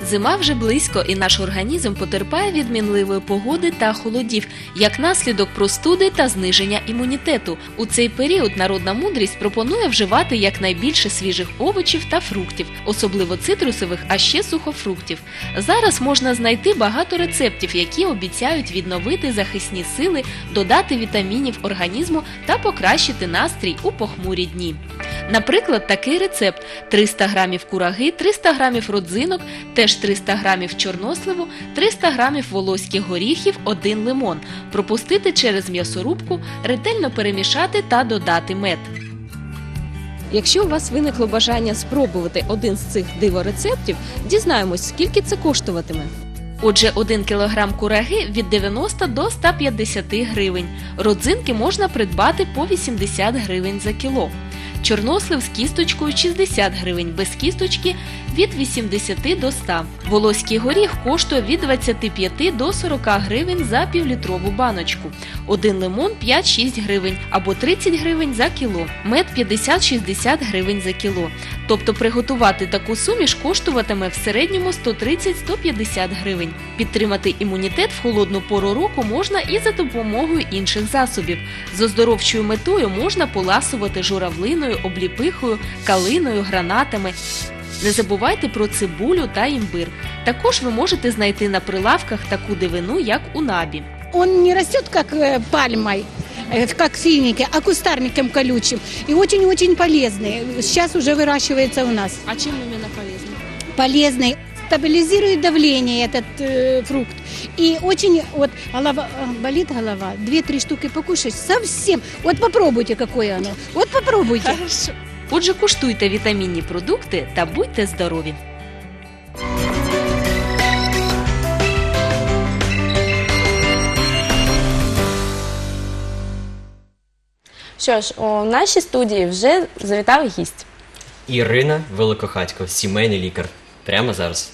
Зима вже близько, і наш організм потерпає від мінливої погоди та холодів, як наслідок простуди та зниження імунітету. У цей період народна мудрість пропонує вживати якнайбільше свіжих овочів та фруктів, особливо цитрусових, а ще сухофруктів. Зараз можна знайти багато рецептів, які обіцяють відновити захисні сили, додати вітамінів організму та покращити настрій у похмурі дні. Наприклад, такий рецепт – 300 грамів кураги, 300 грамів родзинок, теж 300 грамів чорносливу, 300 грамів волоських горіхів, 1 лимон. Пропустити через м'ясорубку, ретельно перемішати та додати мед. Якщо у вас виникло бажання спробувати один з цих диворецептів, дізнаємось, скільки це коштуватиме. Отже, 1 кг кураги від 90 до 150 гривень. Родзинки можна придбати по 80 гривень за кіло. Чорнослив з кісточкою 60 гривень, без кісточки від 80 до 100. Волоський горіх коштує від 25 до 40 гривень за півлітрову баночку. 1 лимон 5-6 гривень або 30 гривень за кіло. Мед 50-60 гривень за кіло. Тобто приготувати таку суміш коштуватиме в середньому 130-150 гривень. Підтримати імунітет в холодну пору року можна і за допомогою інших засобів. З оздоровчою метою можна поласувати журавлиною, обліпихою, калиною, гранатами. Не забувайте про цибулю та імбир. Також ви можете знайти на прилавках таку дивину, як унабі. Он не растет как пальмой, как финики, а кустарником колючим. И очень-очень полезный. Сейчас уже выращивается у нас. А чим іменно полезний? Полезный. Стабилизирует давление этот фрукт. И очень, вот, болит голова, 2-3 штуки покушать совсем. Вот попробуйте, какое оно. Вот попробуйте. Хорошо. Отже, куштуйте вітамінні продукти та будьте здорові! Що ж, у нашій студії вже завітав гість. Ірина Великохатько, сімейний лікар. Прямо зараз.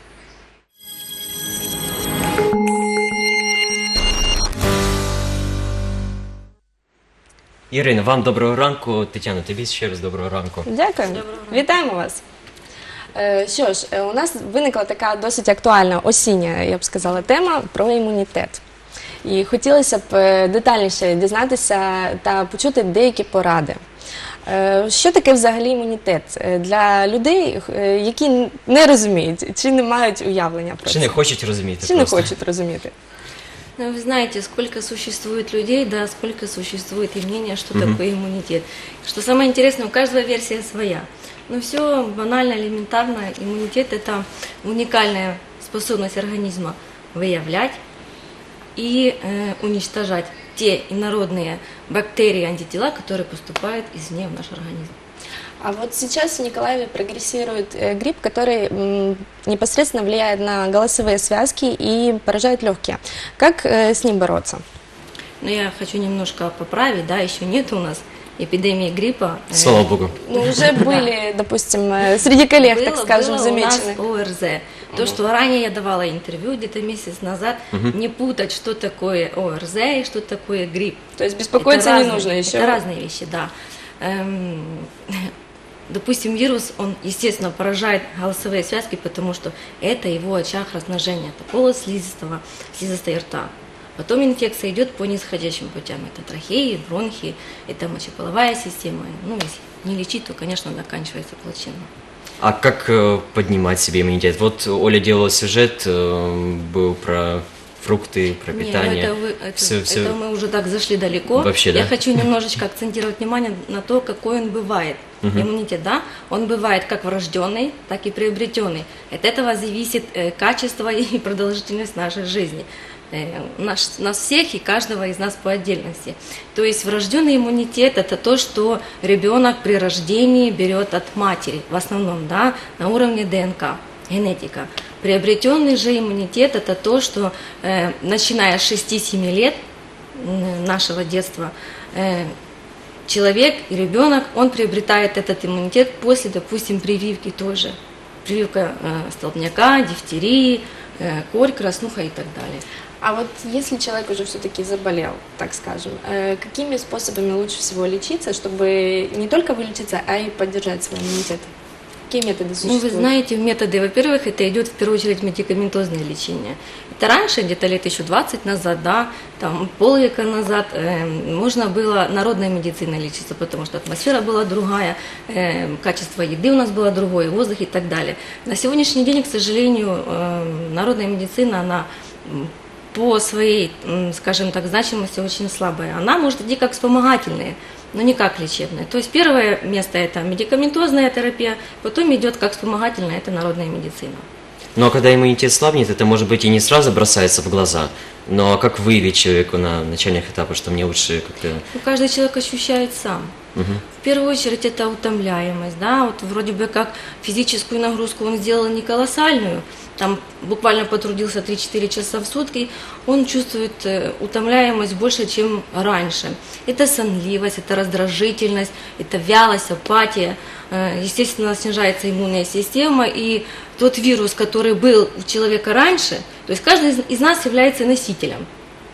Ірина, вам доброго ранку. Тетяно, тобі ще раз доброго ранку. Дякую. Вітаємо вас. Що ж, у нас виникла така досить актуальна осіння, я б сказала, тема про імунітет. І хотілося б детальніше дізнатися та почути деякі поради. Що таке взагалі імунітет для людей, які не розуміють, чи не мають уявлення про це? Чи не хочуть розуміти? Чи не хочуть розуміти? Вы знаете, сколько существует людей, да, сколько существует и мнения, что такое иммунитет. Что самое интересное, у каждого версия своя. Но все банально, элементарно. Иммунитет – это уникальная способность организма выявлять и уничтожать те инородные бактерии, антитела, которые поступают извне в наш организм. А вот сейчас в Николаеве прогрессирует грипп, который непосредственно влияет на голосовые связки и поражает легкие. Как с ним бороться? Но я хочу немножко поправить, да, еще нет у нас эпидемии гриппа. Слава Богу. Ну, уже были, допустим, среди коллег, так скажем, замечены. Было у нас ОРЗ. То, что ранее я давала интервью где-то месяц назад, не путать, что такое ОРЗ и что такое грипп. То есть беспокоиться не нужно еще? Это разные вещи, да. Допустим, вирус, он, естественно, поражает голосовые связки, потому что это его очаг размножения. Это полость слизистого, слизистой рта. Потом инфекция идет по нисходящим путям. Это трахеи, бронхи, это мочеполовая система. Ну, если не лечить, то, конечно, заканчивается плачевно. А как поднимать себе иммунитет? Вот Оля делала сюжет, был про фрукты, про питание. Нет, это мы уже так зашли далеко. Вообще, да? Я хочу немножечко акцентировать внимание на то, какой он бывает. Иммунитет, да? Он бывает как врожденный, так и приобретенный. От этого зависит качество и продолжительность нашей жизни. Нас всех и каждого из нас по отдельности. То есть врожденный иммунитет – это то, что ребенок при рождении берет от матери, в основном, да, на уровне ДНК, генетика. Приобретенный же иммунитет – это то, что начиная с 6-7 лет нашего детства человек и ребенок, он приобретает этот иммунитет после, допустим, прививки тоже. Прививка столбняка, дифтерии, корь, краснуха и так далее. А вот если человек уже все-таки заболел, так скажем, какими способами лучше всего лечиться, чтобы не только вылечиться, а и поддержать свой иммунитет? какие методы Ну, существуют? вы знаете, методы, во-первых, это идет в первую очередь медикаментозное лечение. Это раньше, где-то лет еще 20 назад, да, там полвека назад, можно было народной медициной лечиться, потому что атмосфера была другая, качество еды у нас было другое, воздух и так далее. На сегодняшний день, к сожалению, народная медицина, она по своей, скажем так, значимости очень слабая. Она может идти как вспомогательная, но не как лечебная. То есть первое место – это медикаментозная терапия, потом идет как вспомогательная – это народная медицина. Но когда иммунитет слабнет, это, может быть, и не сразу бросается в глаза, но как выявить человеку на начальных этапах, что мне лучше как-то... Ну, каждый человек ощущает сам. Мгм. В первую очередь это утомляемость, да, вот вроде бы как физическую нагрузку он сделал не колоссальную, там буквально потрудился 3-4 часа в сутки, он чувствует утомляемость больше, чем раньше. Это сонливость, это раздражительность, это вялость, апатия, естественно, снижается иммунная система, и тот вирус, который был у человека раньше, то есть каждый из нас является носителем,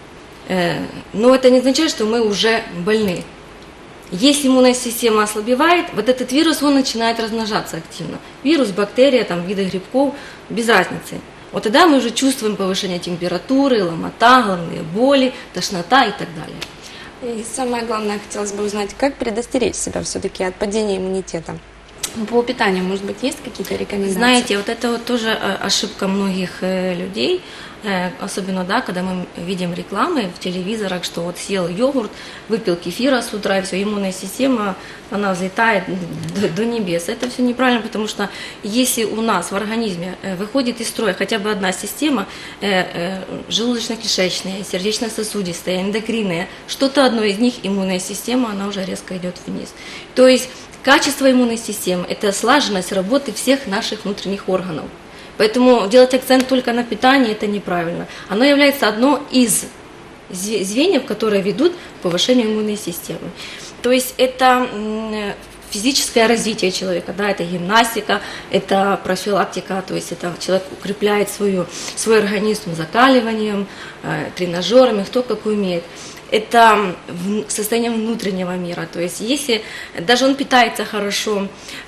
но это не означает, что мы уже больны. Если иммунная система ослабевает, вот этот вирус, он начинает размножаться активно. Вирус, бактерия, там, виды грибков, без разницы. Вот тогда мы уже чувствуем повышение температуры, ломота, головные боли, тошнота и так далее. И самое главное, хотелось бы узнать, как предостеречь себя все-таки от падения иммунитета? По питанию, может быть, есть какие-то рекомендации? Знаете, вот это вот тоже ошибка многих людей, особенно, да, когда мы видим рекламы в телевизорах, что вот съел йогурт, выпил кефира с утра, и все, иммунная система, она взлетает до небес. Это все неправильно, потому что если у нас в организме выходит из строя хотя бы одна система, желудочно-кишечная, сердечно-сосудистая, эндокринная, что-то одно из них, иммунная система, она уже резко идет вниз. То есть качество иммунной системы – это слаженность работы всех наших внутренних органов. Поэтому делать акцент только на питании – это неправильно. Оно является одно из звеньев, которые ведут к повышению иммунной системы. То есть это физическое развитие человека, да, это гимнастика, это профилактика, то есть это человек укрепляет свой организм закаливанием, тренажерами, кто как умеет. Это состояние внутреннего мира, то есть если даже он питается хорошо,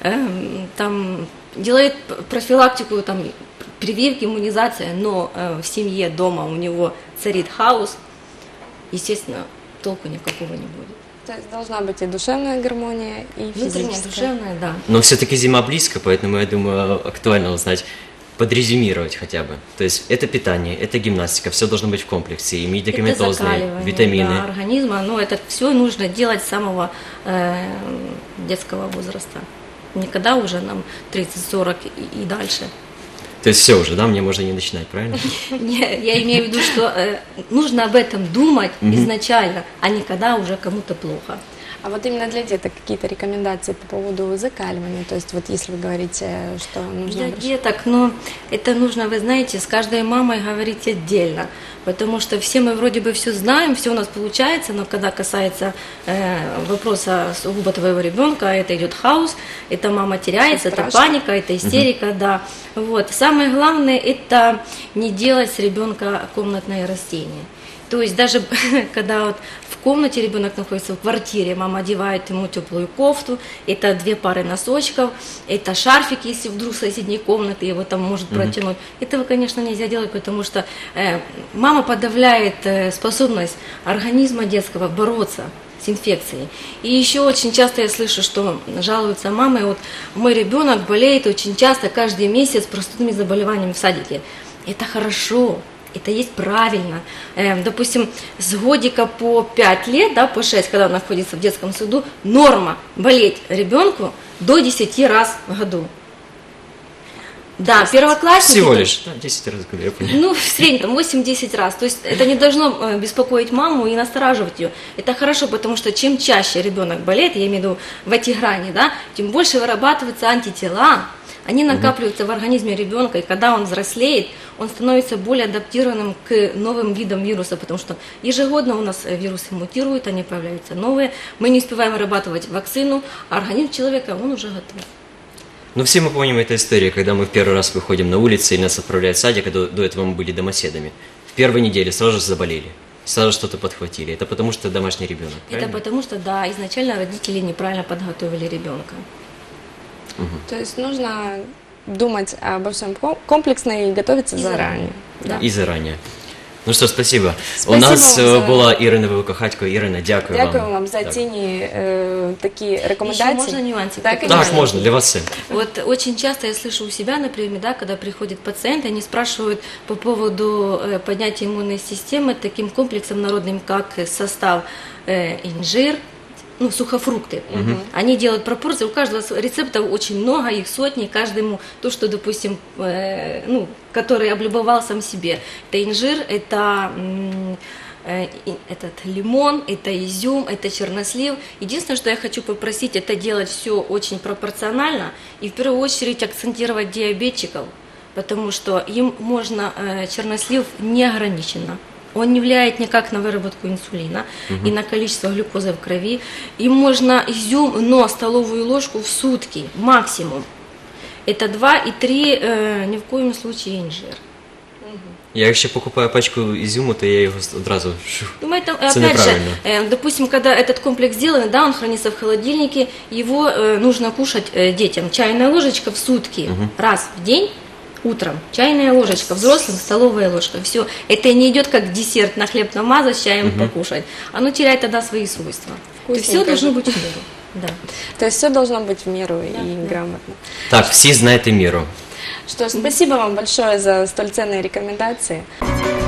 там, делает профилактику, там, прививки, иммунизация, но в семье, дома у него царит хаос, естественно, толку никакого не будет. То есть должна быть и душевная гармония, и Внутренняя, физическая. душевная, да. Но все-таки зима близко, поэтому я думаю, актуально узнать, подрезюмировать хотя бы. То есть это питание, это гимнастика, все должно быть в комплексе, и Это медикаментозные, закаливание, витамины. да, организма, но это все нужно делать с самого детского возраста. Никогда уже нам 30-40 и дальше. То есть все уже, да, мне можно не начинать, правильно? Я имею в виду, что нужно об этом думать изначально, а не когда уже кому-то плохо. А вот именно для деток какие-то рекомендации по поводу закаливания? То есть вот если вы говорите, что нужно... Для деток, но это нужно, вы знаете, с каждой мамой говорить отдельно, потому что все мы вроде бы все знаем, все у нас получается, но когда касается вопроса сугубо твоего ребенка, это идет хаос, это мама теряется, это страшно. паника, это истерика, да. Вот. Самое главное, это не делать с ребенка комнатное растение. То есть даже когда вот в комнате ребенок находится, в квартире, мама одевает ему теплую кофту, это 2 пары носочков, это шарфик, если вдруг с соседней комнаты его там может протянуть. Этого, конечно, нельзя делать, потому что мама подавляет способность организма детского бороться с инфекцией. И еще очень часто я слышу, что жалуются мамы, вот мой ребенок болеет очень часто, каждый месяц простудными заболеваниями в садике. Это хорошо. Это есть правильно. Допустим, с годика по 5 лет, да, по 6, когда он находится в детском саду, норма болеть ребенку до 10 раз в году. Да, первоклассники... Всего лишь, да, 10 раз в году, я понял. Ну, в среднем, там, 8-10 раз. То есть это не должно беспокоить маму и настораживать ее. Это хорошо, потому что чем чаще ребенок болеет, я имею в виду в эти грани, да, тем больше вырабатываются антитела. Они накапливаются в организме ребенка, и когда он взрослеет, он становится более адаптированным к новым видам вируса, потому что ежегодно у нас вирусы мутируют, они появляются новые, мы не успеваем вырабатывать вакцину, а организм человека, он уже готов. Ну, все мы помним эту историю, когда мы в первый раз выходим на улицу, и нас отправляют в садик, а до этого мы были домоседами. В первой неделе сразу же заболели, сразу что-то подхватили. Это потому что домашний ребенок, правильно? Это потому что, да, изначально родители неправильно подготовили ребенка. То есть нужно думать обо всем комплексно и готовиться заранее. Да. І зарані. Ну що, спасибо. Спасибо У нас вам за- була Ірина Великохатько. Ірина, дякую вам. Дякую вам за Так. цінні такі Еще рекомендації. можно нюансик? Так, такой? конечно. Так, можна, для вас все. Вот очень часто я слышу у себя, например, да, когда приходят пациенты, они спрашивают по поводу поднятия иммунной системы таким комплексом народным, как состав инжир, ну, сухофрукты. Они делают пропорции, у каждого рецептов очень много, их сотни, каждому то, что, допустим, ну, который облюбовал сам себе. Это инжир, это этот лимон, это изюм, это чернослив. Единственное, что я хочу попросить, это делать все очень пропорционально и в первую очередь акцентировать диабетчиков, потому что им можно чернослив неограниченно. Он не влияет никак на выработку инсулина и на количество глюкозы в крови. Им можно изюм, но столовую ложку в сутки максимум. Это 2 и 3, ни в коем случае инжир. Я якщо покупаю пачку ізюму, то я його одразу Ну, это, Это опять же, неправильно. допустим, когда этот комплекс сделан, да, он хранится в холодильнике, его нужно кушать детям. Чайная ложечка в сутки, раз в день, утром. Чайная ложечка, взрослым столовая ложка. Все. Это не идет как десерт на хлеб намазать, с чаем покушать. Оно теряет тогда свои свойства. Это все Вкусненько. должно быть в меру. Да. То есть все должно быть в меру и грамотно. Так, всі знаєте міру. Что ж, спасибо вам большое за столь ценные рекомендации.